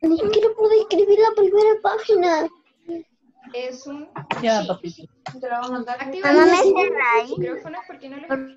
Ni siquiera pude escribir la primera página. Es un Ya, she. papito. Te la voy a mandar. Activa Mamá, ¿me los cerráis? micrófonos porque no les...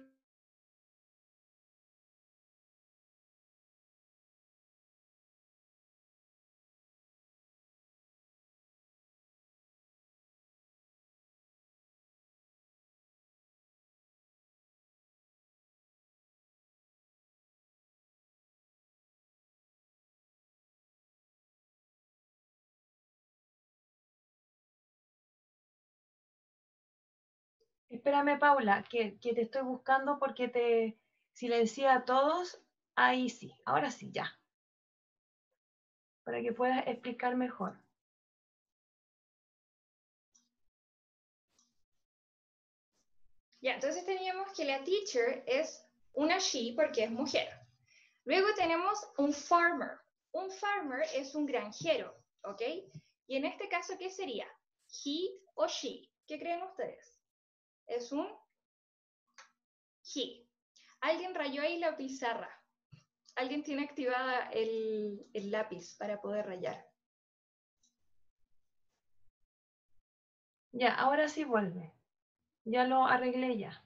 Espérame, Paula, que te estoy buscando porque te silencié a todos. Ahí sí, ahora sí, ya. Para que puedas explicar mejor. Ya, entonces teníamos que la teacher es una she porque es mujer. Luego tenemos un farmer. Un farmer es un granjero, ¿ok? Y en este caso, ¿qué sería? He o she. ¿Qué creen ustedes? Es un he. Alguien rayó ahí la pizarra. Alguien tiene activada el lápiz para poder rayar. Ya, ahora sí vuelve. Ya lo arreglé ya.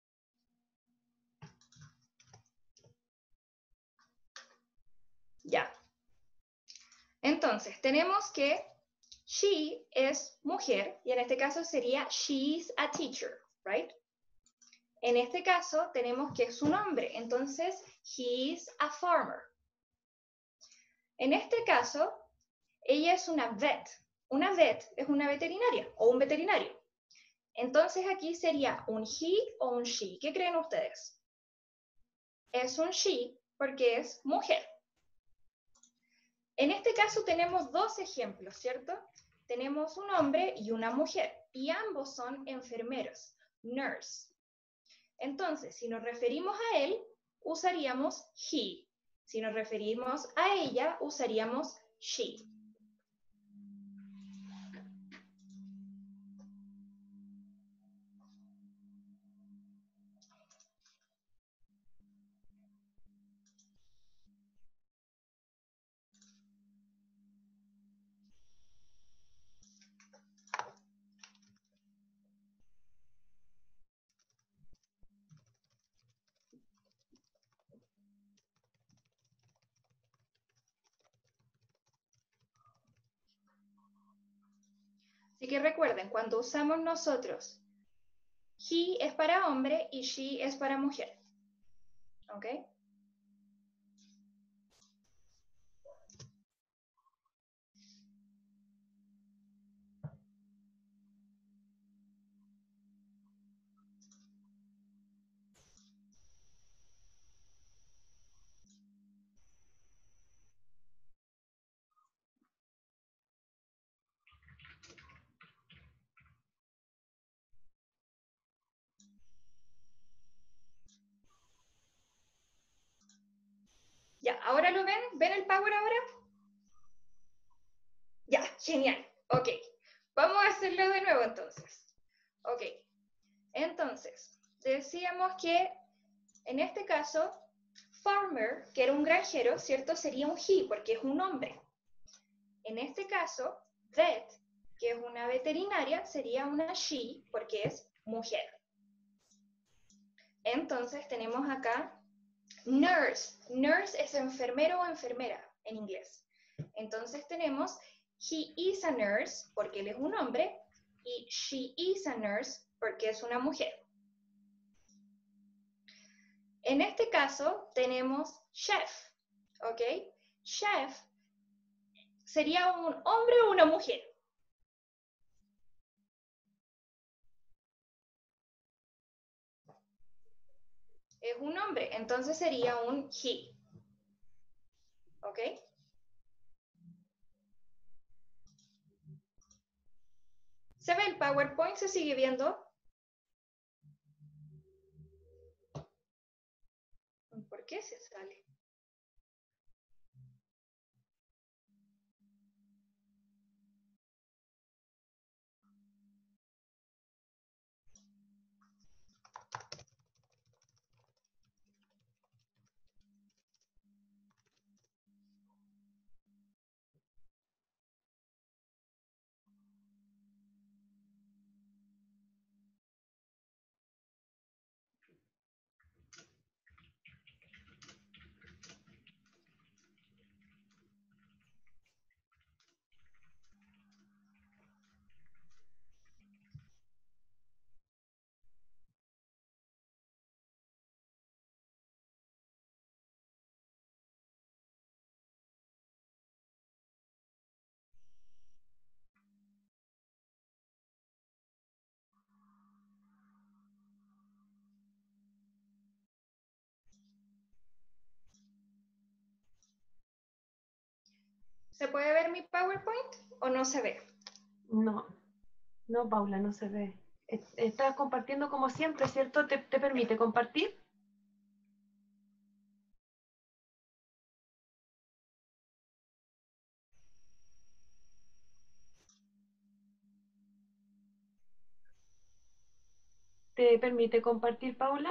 Ya. Entonces, tenemos que she es mujer, y en este caso sería she's a teacher, right? En este caso tenemos que es un hombre, entonces he's a farmer. En este caso, ella es una vet. Una vet es una veterinaria o un veterinario. Entonces aquí sería un he o un she. ¿Qué creen ustedes? Es un she porque es mujer. En este caso tenemos dos ejemplos, ¿cierto? Tenemos un hombre y una mujer, y ambos son enfermeros, nurse. Entonces, si nos referimos a él, usaríamos he. Si nos referimos a ella, usaríamos she. Así que recuerden, cuando usamos nosotros, he es para hombre y she es para mujer. ¿Ok? Ya, ¿ahora lo ven? ¿Ven el power ahora? Ya, genial. Ok, vamos a hacerlo de nuevo entonces. Ok, entonces, decíamos que en este caso, farmer, que era un granjero, ¿cierto? Sería un he porque es un hombre. En este caso, vet, que es una veterinaria, sería una she porque es mujer. Entonces tenemos acá nurse. Nurse es enfermero o enfermera en inglés. Entonces tenemos he is a nurse porque él es un hombre y she is a nurse porque es una mujer. En este caso tenemos chef, ¿ok? Chef sería un hombre o una mujer. Es un hombre, entonces sería un he. ¿Ok? ¿Se ve el PowerPoint? ¿Se sigue viendo? ¿Por qué se sale? ¿Se puede ver mi PowerPoint o no se ve? No, no, Paula, no se ve. Estás compartiendo como siempre, ¿cierto? ¿Te permite compartir? ¿Te permite compartir, Paula?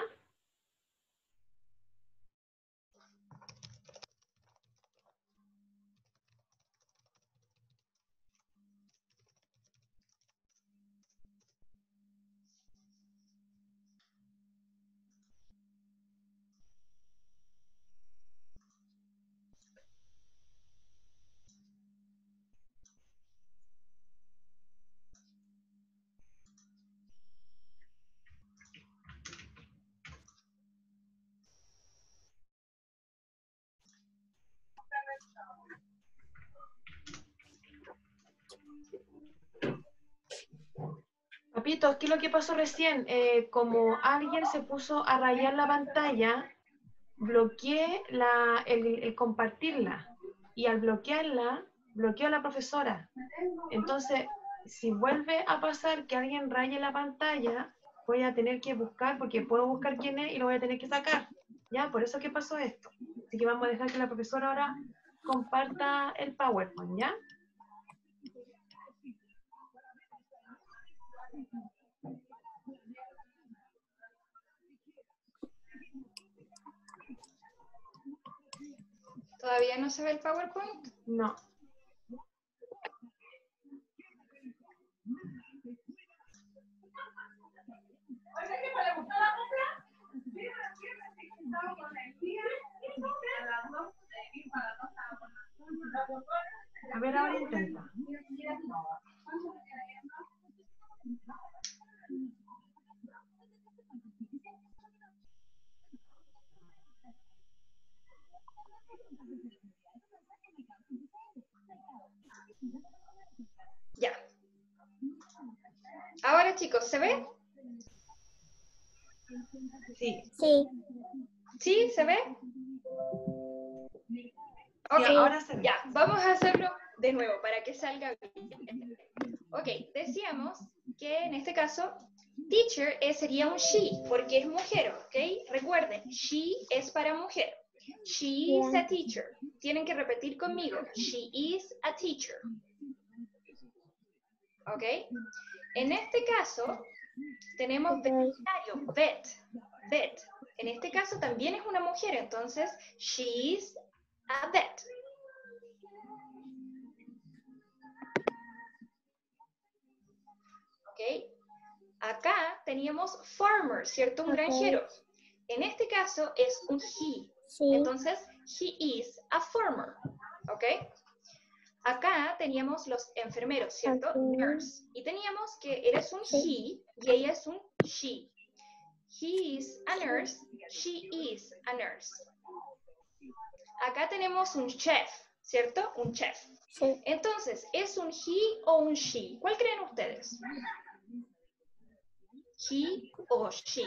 Papitos, ¿qué es lo que pasó recién? Como alguien se puso a rayar la pantalla, bloqueé el compartirla. Y al bloquearla, bloqueó a la profesora. Entonces, si vuelve a pasar que alguien raye la pantalla, voy a tener que buscar, porque puedo buscar quién es y lo voy a tener que sacar. ¿Ya? Por eso que pasó esto. Así que vamos a dejar que la profesora ahora comparta el PowerPoint, ¿ya? ¿Todavía no se ve el PowerPoint? No. A ver, ahora intenta. Ya. Ahora, chicos, ¿se ve? Sí. Sí. ¿Sí? ¿Se ve? Ok, Sí, ahora se ve. ya, vamos a hacerlo de nuevo para que salga bien. Ok, decíamos que en este caso, teacher sería un she, porque es mujer, ¿ok? Recuerden, she es para mujer. She is a teacher. Tienen que repetir conmigo. She is a teacher. ¿Ok? En este caso, tenemos veterinario, vet. Vet. En este caso también es una mujer, entonces, she is a vet. ¿Ok? Acá teníamos farmer, ¿cierto? Un granjero. En este caso es un he. Sí. Entonces, he is a farmer. ¿Ok? Acá teníamos los enfermeros, ¿cierto? Ok. Nurse. Y teníamos que eres un he y ella es un she. He is a nurse, she is a nurse. Acá tenemos un chef, ¿cierto? Un chef. Sí. Entonces, ¿es un he o un she? ¿Cuál creen ustedes? He o she.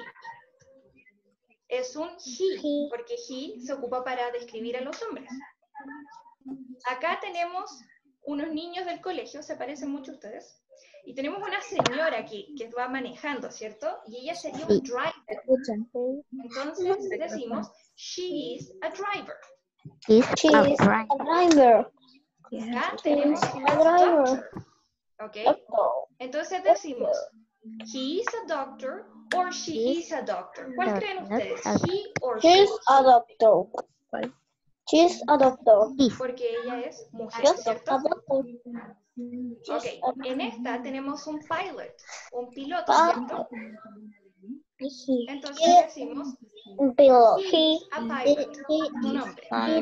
Es un he, porque he se ocupa para describir a los hombres. Acá tenemos unos niños del colegio, se parecen mucho a ustedes. Y tenemos una señora aquí que va manejando, ¿cierto? Y ella sería un driver. Entonces decimos, she is a driver. She is a driver. Acá tenemos a a driver. doctor. ¿Ok? Entonces decimos, he is a doctor or she is a doctor. ¿Cuál creen ustedes? He or she? She's a doctor. She's a doctor. Porque ella es mujer, Just a ¿cierto? doctor. Ok, en esta tenemos un pilot, un piloto, Ah. ¿cierto? He Entonces decimos, pilot. he is a pilot, su nombre.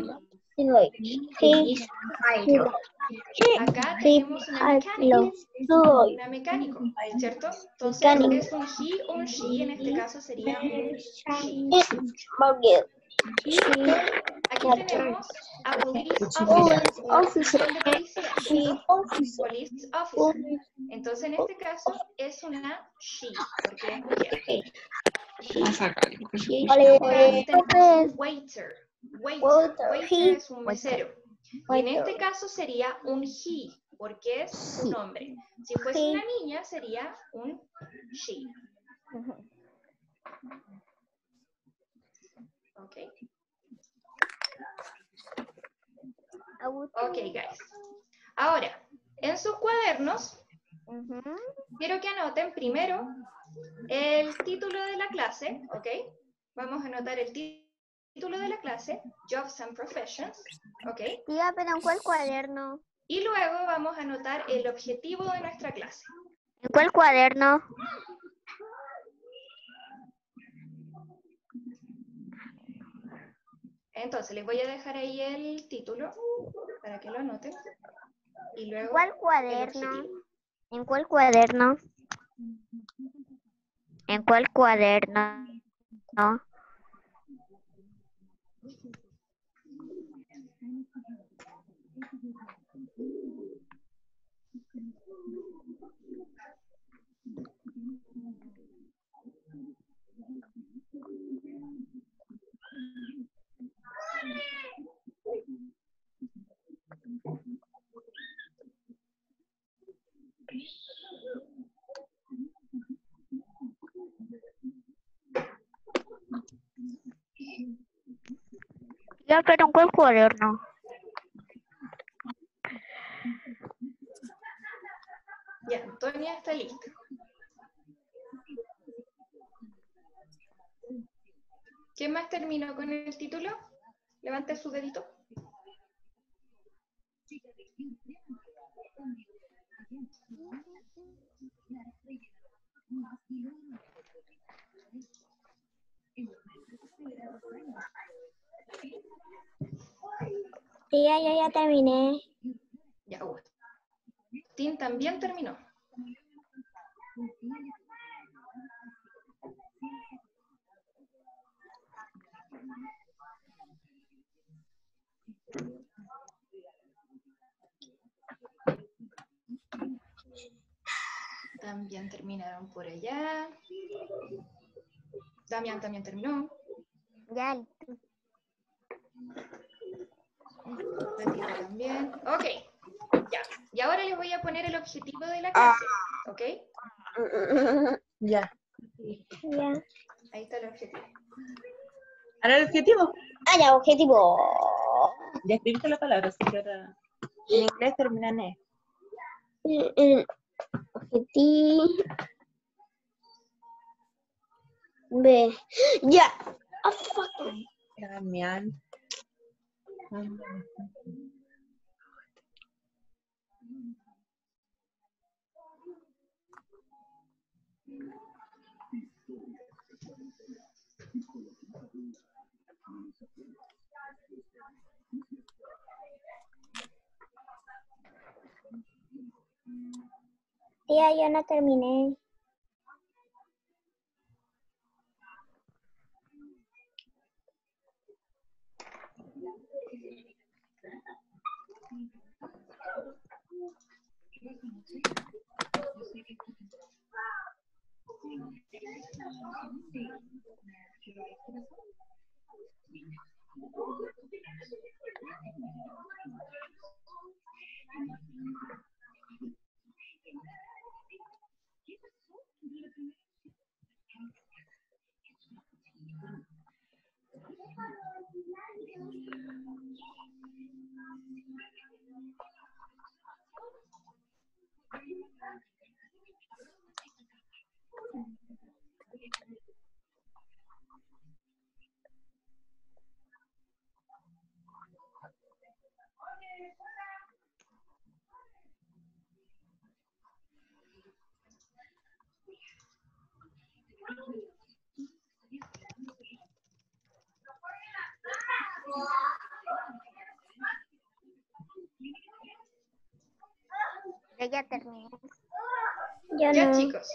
He is Acá tenemos una mecánico, ¿cierto? Entonces es un he o un she, en este caso sería un she. Aquí tenemos a police officer, un oficial de policía, ¿cierto? Police officer. Entonces en este caso es una she, porque es mujer. Acá tenemos un waiter. Waiter es un mesero. Y en este caso sería un he, porque es un hombre. Si fuese una niña, sería un she. ¿Ok? Ok, guys. Ahora, en sus cuadernos, quiero que anoten primero el título de la clase, ¿ok? Vamos a anotar el título de la clase, Jobs and Professions, ¿ok? Tía, pero ¿en cuál cuaderno? Y luego vamos a anotar el objetivo de nuestra clase. ¿En cuál cuaderno? Entonces, les voy a dejar ahí el título para que lo anoten. Y luego ¿Cuál el cuaderno? objetivo. ¿En cuál cuaderno? ¿En cuál cuaderno? No. Ya, pero ¿en cuál cuaderno? Ya, Antonia está lista. ¿Quién más terminó con el título? Levante su dedito. Tía, yo ya terminé. Ya, Agustín también terminó. También terminaron por allá. Damián también terminó. Ya. Retiro también. Ok, ya. Y ahora les voy a poner el objetivo de la clase. ¿Ok? Ya. Ya. Ahí está el objetivo. ¿Ahora el objetivo? Ah, ya, objetivo. Ya escribiste la palabra, así que ahora en inglés termina en E. Objetivo. B. Ya. Ah, fuck. Damián. Tía, yo no terminé. Yo ya terminé. Yo Ya, no. chicos.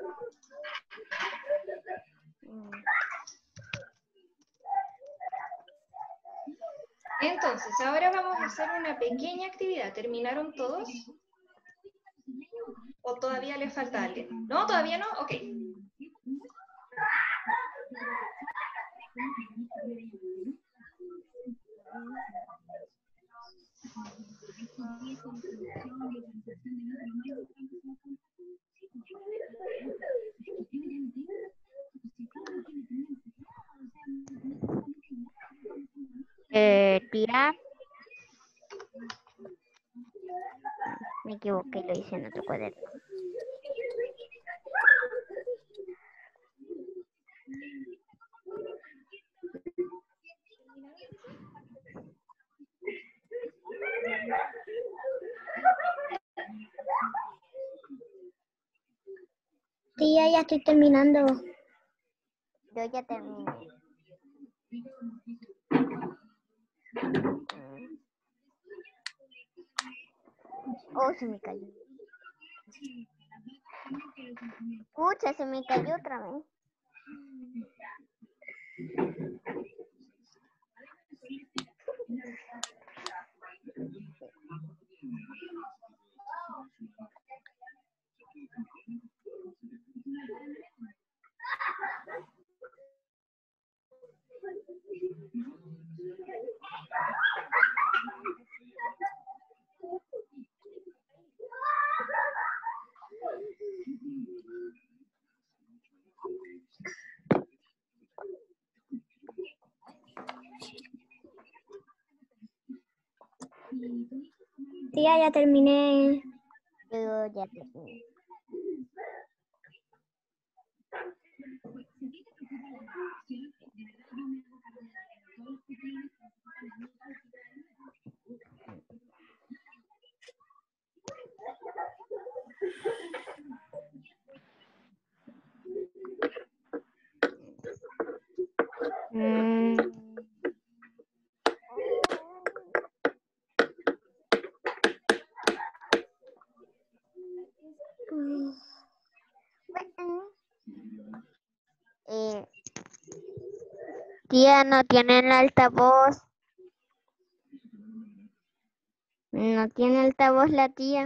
Entonces, ahora vamos a hacer una pequeña actividad. ¿Terminaron todos? ¿O todavía les falta alguien? ¿No? ¿Todavía no? Ok. Tía. Me equivoqué, lo hice en otro cuaderno. Tía, ya estoy terminando. Yo ya terminé. Oh, se me cayó. Pucha, se me cayó otra vez. Tía, ya terminé. Yo ya terminé. Tía, no tiene el altavoz. No tiene altavoz la tía.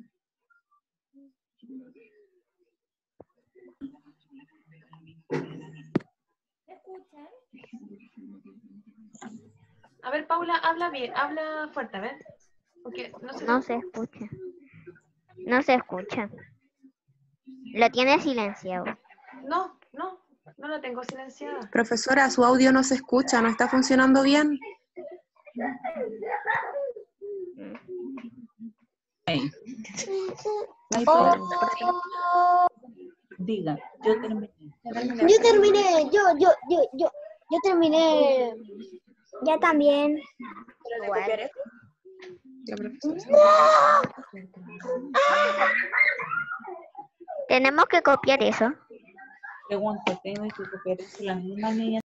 A ver, Paula, habla bien, habla fuerte, a ver. Porque No se escucha. No se escucha. Lo tiene silenciado. No lo tengo silenciada. Profesora, su audio no se escucha, no está funcionando bien. Ahí. Ahí diga, yo terminé. Yo terminé. Yo terminé. Ya también. Igual. Ya, profesora. Tenemos que copiar eso. Pregunto, ¿tengo que copiar eso las mismas niñas?